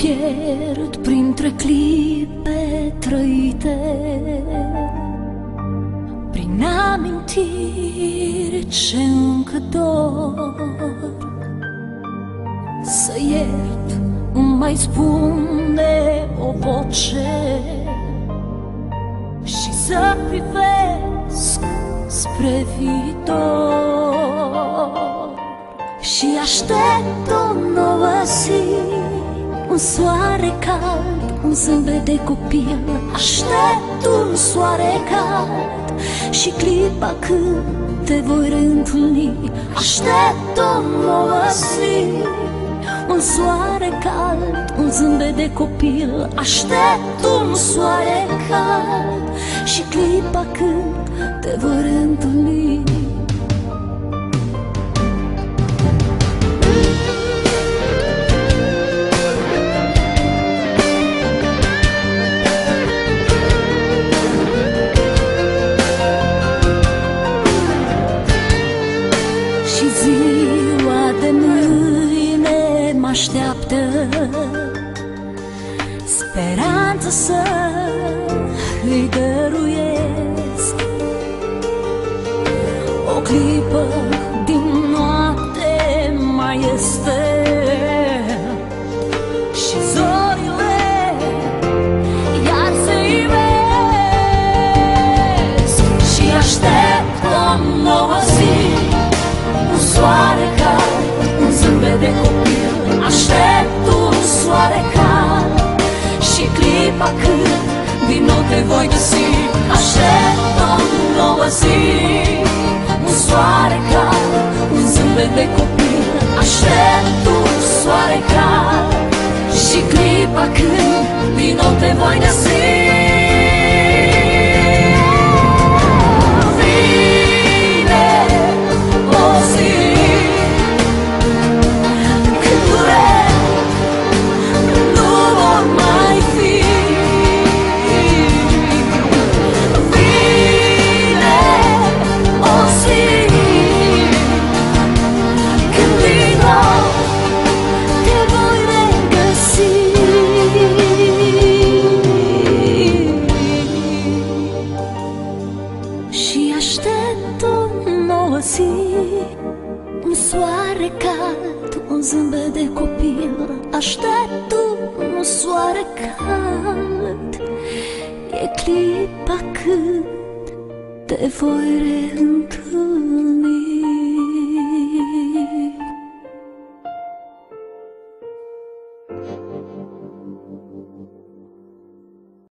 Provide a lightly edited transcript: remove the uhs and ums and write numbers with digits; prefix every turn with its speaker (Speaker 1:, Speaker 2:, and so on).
Speaker 1: pierd printre clipe trăite, prin amintiri ce încă dor. Să iert îmi mai spune o voce și să privesc spre viitor. Și aștept o nouă zi, un soare cald, un zâmbet de copil. Aștept un soare cald și clipa când te voi reîntâlni. Aștept o nouă zi, un soare cald, un zâmbet de copil. Aștept un soare cald și clipa când te voi reîntâlni. Așteaptă speranță să îi dăruiesc o clipă din noapte mai este și zorile iar se ivesc. Și aștept o nouă zi, un soare cald, un zâmbet de copil. Aștept un soare cald și clipa când din nou te voi găsi. Aștept o nouă zi, un soare cald, un zâmbet de copil. Aștept un soare cald și clipa când din nou te voi găsi. Un soare cald, un zâmbet de copil. Aștept un soare cald, e clipa când te voi reîntâlni.